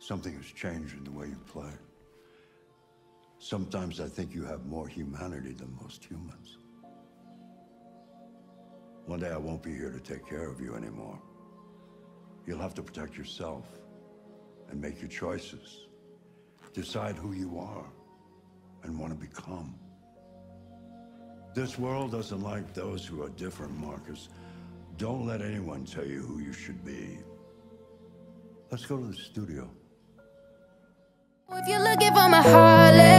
Something has changed in the way you play. Sometimes I think you have more humanity than most humans. One day I won't be here to take care of you anymore. You'll have to protect yourself and make your choices. Decide who you are and want to become. This world doesn't like those who are different, Marcus. Don't let anyone tell you who you should be. Let's go to the studio. If you're looking for my heart,